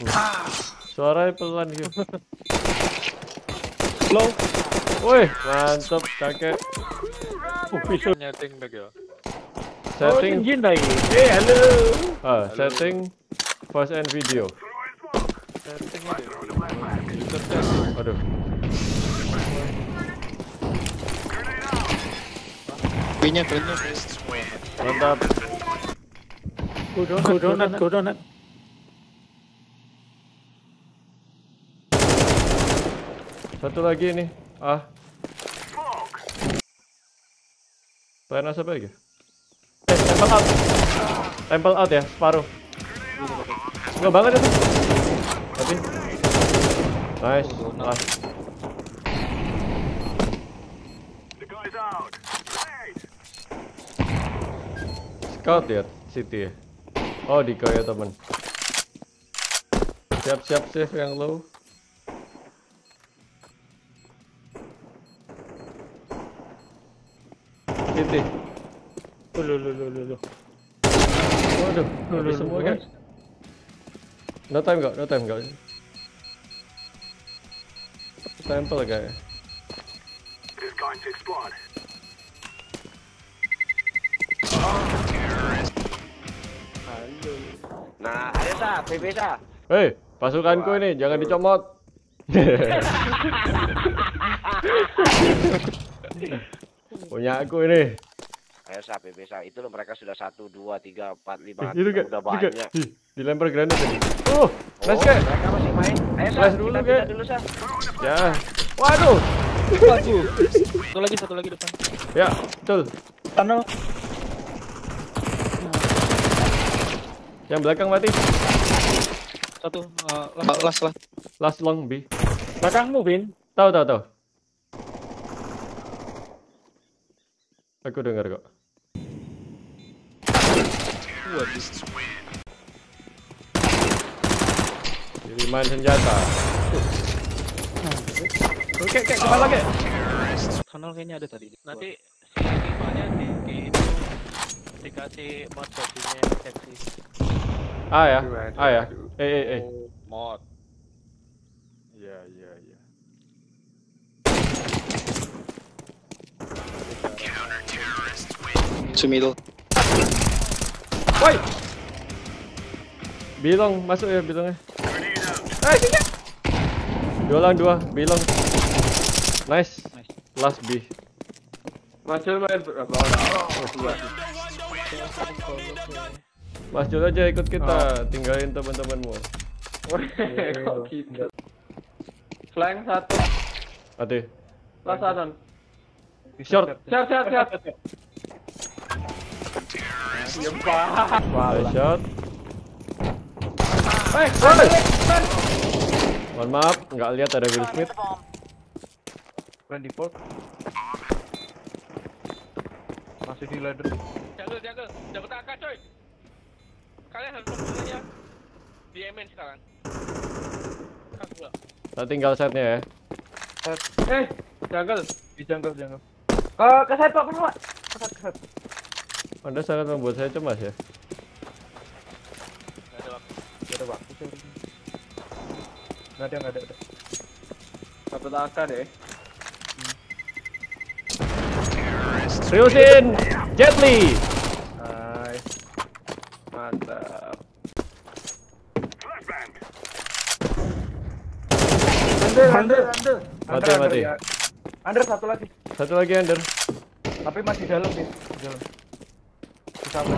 Suaranya pelan gitu. Low. Woi, mantap kakek. Bisa nyeting back ya. Setting. Halo. Setting voice and video. Setting aja. Aduh. B-nya. Mantap. Go donat. Satu lagi nih. Plan asap lagi. Temple out ya, separuh. Enggak banget itu. Tapi nice. Scout ya, City ya. Oh, Dika ya temen. Siap-siap save yang low. City. Lu. Waduh, habis semua kan? No time enggak? Temple kayak. Nah, ada sah, PB sah. Hei, pasukanku ini jangan dicomot. Punya aku ini. Ayo sah, PB sah. Itu loh mereka sudah 1, 2, 3, 4, 5. Itu gak? Udah banyak. Dilempar granat tadi. Nice kek. Mereka masih main. Ayo sah, Flash dulu, kita Kek. pindah dulu sah. Ya. Waduh. Satu lagi depan. Ya, betul. Tunnel. Yang belakang mati. Satu. Last. Last long B. Belakangmu, Bin. Tahu. Aku dengar kok. Kiriman senjata. Oke, kemana lagi? Tunnel kayaknya ada tadi. Nanti si animanya di itu dikasih mod bodinya seksi. Ya. Ya. Mod. Iya. To middle. Woi. Bilong masuk ya bilongnya. Sini. Dua, bilong. Nice. Last B. Masuk main berapa orang? Mas Jul aja ikut kita, tinggalin teman-temanmu. Kok gitu? Flank 1. Ade. Last Anon. Short. Siap. Nice shot. Mohon maaf, nggak lihat ada Will Smith. Plan default. Masih di ladder. Jaga. Dapat AK coy. Kalian harus memulainya di MN sekarang. Tak tinggal setnya ya. Jungle. Di jungle. Ke side Pak, Pak. Ke side. Anda sangat membuat saya cemas ya. Gak ada waktu sih. Nggak ada. Dapat AK deh. Seriusin, Jet Li. Nice. Mantap. Under. Mati. Under satu lagi. Satu lagi under. Tapi masih dalam nih. Dalam. Sabar.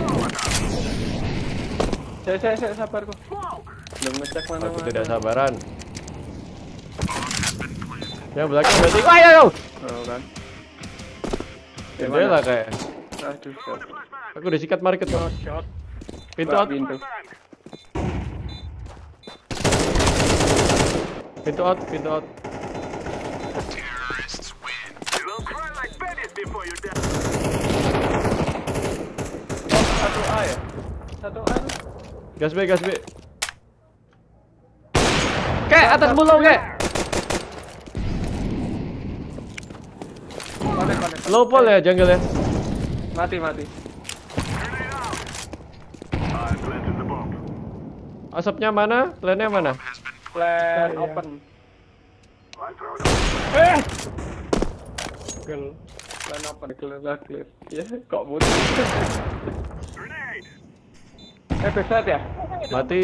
Saya sabar kok. Belum ngecek mana. Aku tidak sabaran. Yang belakang berarti. Ayo. Oh kan. Jendela kayak. Aduh. Aku disikat market kok. Pintu out. Pintu out. Satu A ya? Satu A. Gas B. Kek, atas bulu kek. Low pole ya jungle ya. Mati. Asapnya mana? Plannya mana? Plan open. Plan open. Clear. Ya, kok mudah. Backside ya? Mati.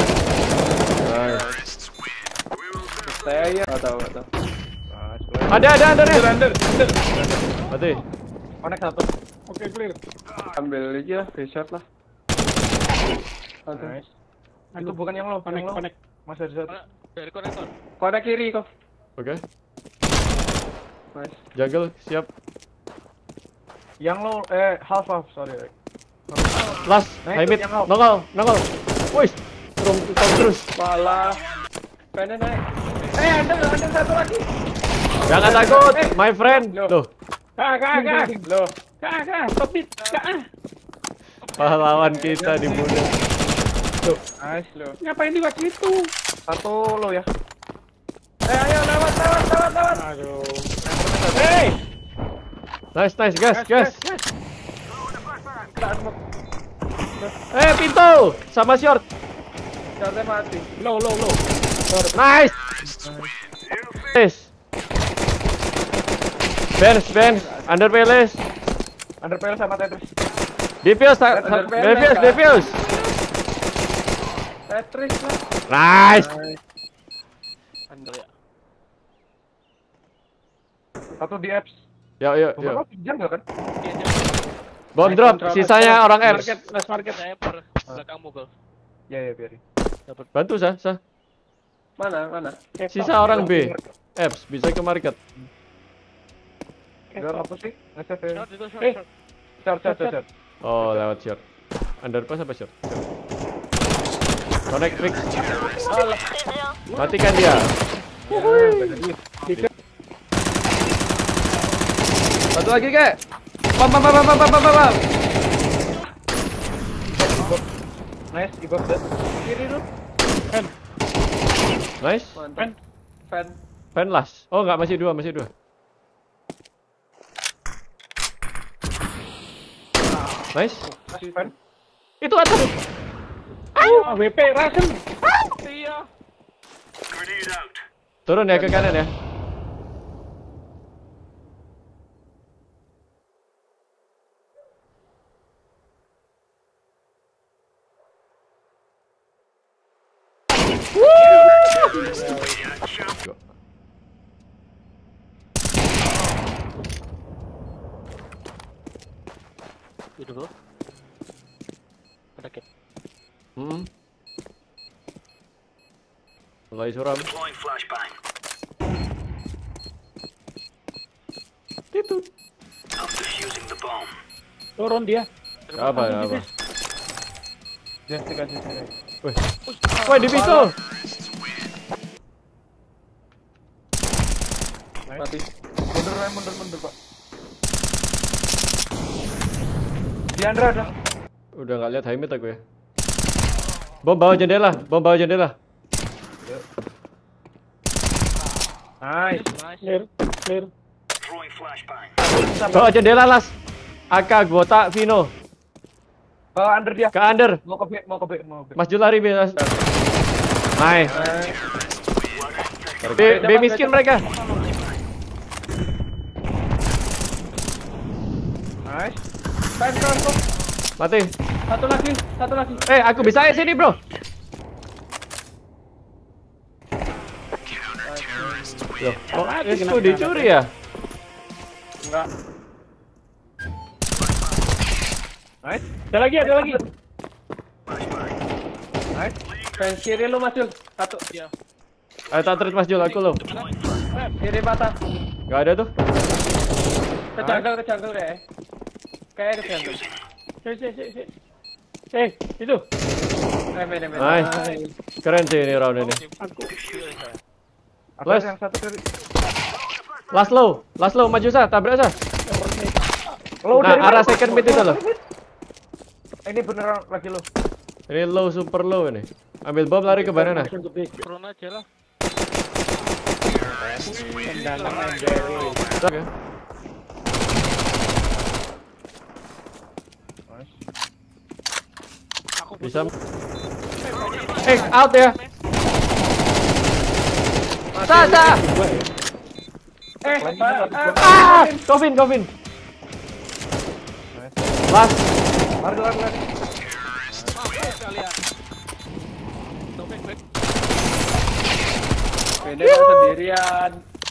Nice. Saya ya. Tahu. Ada undernya. Mati. Connect satu. Oke, clear. Ambil aja, headshot lah. Nice. Itu bukan yang lo, connect. Masih ada satu. Dari konektor. Connect kiri kok. Oke. Nice. Jungle siap. Yang lo half, sorry. Last, Naik, high mid, yang out. nongol. Wih, terus. Malah. Pengen naik. Ada satu lagi. Jangan takut, my friend. Loh, Kak. Loh. Kak, stop it. Kak. pahlawan kita dibunuh. Loh, nice lo. Ngapain di waktu itu? Satu lo ya. Ayo lewat. Aduh. Hey. Nice, gas. Pintu sama short. Shortnya mati. Low. Nice. Bench, under palace. Underpel sama Tetris. Defuse. Tetris lah. Nice. Under ya. Satu di apps. Yuk. Jungle kan? Bom drop, sisanya orang apps. Last market. Saya per belakang mogul. Ya biarin. Bantu sah. Mana? Sisa orang B. Apps bisa ke market. Gak apa sih? Nge-save ya. Short. Short. Oh, lewat short. Underpass apa short? Connect fix. Matikan dia. Satu lagi, Kek. Bam. Nice, ibab deh. Kiri lu. Nice. Fan last. Oh, enggak, masih dua. Nice. Fan. Itu atas. WP Rasen. Iya. Turun ya ke kanan ya. Itu bro. Ada kit. Mulai suram. Itu. Turun dia. Apa? Just kasih. Woi, di pintu. Mati. Mundur, Pak. Diandra ada. Udah nggak lihat high mid aku ya. Bom bawah jendela. Nice. Clear. Bawah jendela las. AK Gota Vino. Under dia. Ke under. Mau ke B. Mas Julari B. Nice. B miskin mereka. Nice. Time kok. Mati. Satu lagi. Aku bisa sini, bro. Loh, kok itu dicuri ya? Enggak. Nice. Ada lagi. Nice. Fans kiri lu Mas Jul. Satu. Iya. Ayo tak treat Mas Jul, aku lo. Kiri patah. Gak ada tuh. Ke jungle deh. Kayak ke jungle. Itu. Nice. Keren sih ini round ini. Last yang satu kiri. Last low, maju sah, tabrak sah. Nah, arah second mid itu loh. Ini beneran lagi lo. Ini low, super low ini. Ambil bom, lari ke banana. Turun aja lah. Oke. Aku Bisa. Out ya. Sa. Kevin. Last. Lari. Beda sendirian.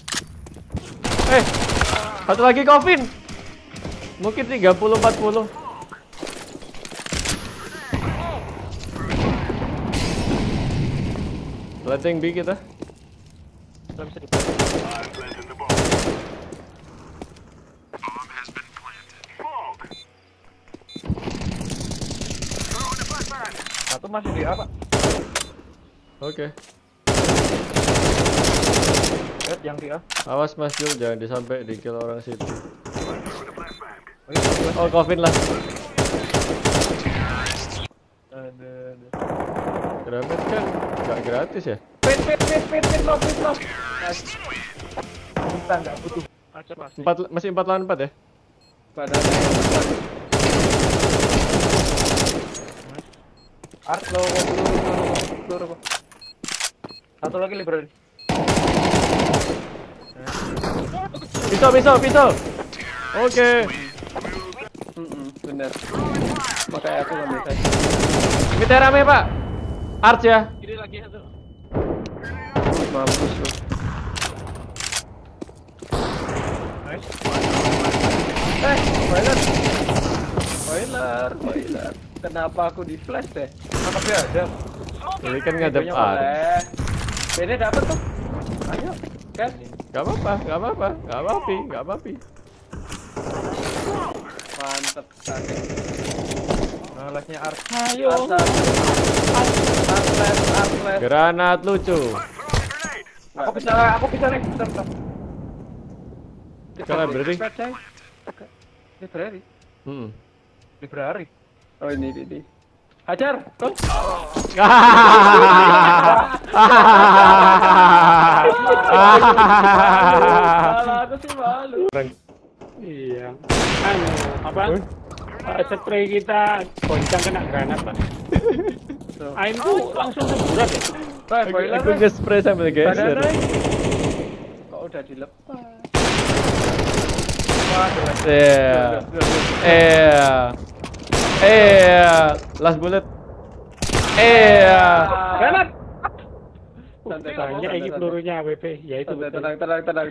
Satu lagi Kevin. Mungkin 30-40. Planting B kita. Nggak bisa Satu masih di apa? Oke. Lihat yang di A. Awas Mas Jul, jangan disampai di kill orang situ. Oh, Kevin lah. Granat kan nggak gratis ya? Pit, lock. Kita nggak butuh. Masih 4 lawan 4 ya? Badannya. Art lo, peluru. Satu lagi library. Pisau. Oke. Bener. Makanya aku ngambil tadi. Kita rame Pak. Arch ya. Kiri lagi satu. Mampus lu. Nice. Boiler. Kenapa aku di flash deh? Tapi ada. Ini kan ngadep Arch. Bene dapet tuh. Ayo, kan? Gak apa-apa. Mantep tadi. Nolesnya Art. Ayo. Artlet. Granat lucu. Aku bisa nih. Bentar. Ke library. Library. Oh ini. Hajar, Kong. Aku sih malu. Iya. Apa? Spray kita goncang kena granat, Pak. Aim tuh langsung semburat ya? Aku nge-spray sambil geser. Kok udah dilepas? Last bullet. Granat. Tanya ini pelurunya AWP, ya itu betul. Tenang.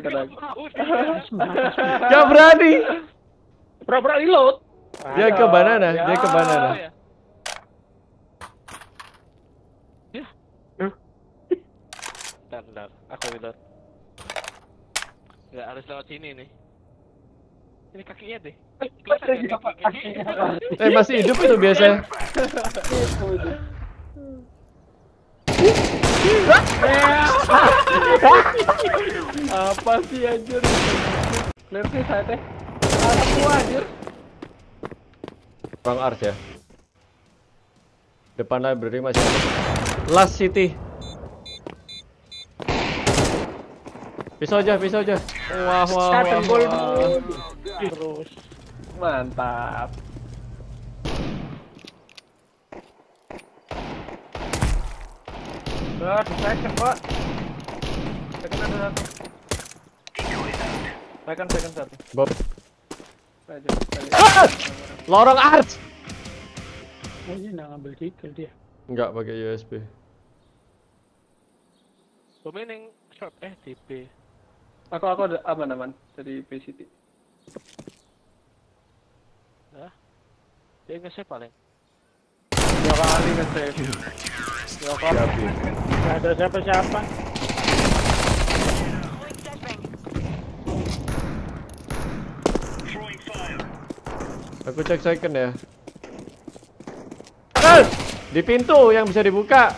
Gak berani. Pura-pura reload. Dia ke banana. Bentar, aku reload. Nggak harus lewat sini nih. Ini kakinya deh. Masih hidup itu biasanya. Apa sih anjir? Clear sih saya teh. Aku anjir. Bang Ars ya. Depan library masih ada. Last City. Pisau aja. Wah. Terus. Mantap. Second, Pak. Second ada satu. Second satu. Bob. Aja. Lorong Arch. Oh iya, nggak ngambil kill dia. Enggak pakai USB. Booming short TP. Aku ada aman dari PCT. Nah, dia nge-save paling. 2 kali nge-save. Nggak ada siapa-siapa. Aku cek second ya. Di pintu yang bisa dibuka.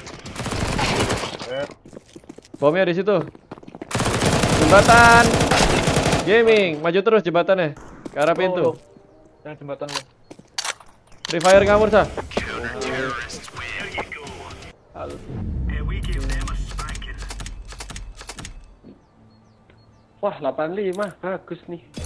Bomnya di situ. Jembatan. Gaming, maju terus jembatannya ke arah pintu. Yang jembatan lo. Free fire ngawur sah. Wah, 85. Bagus nih.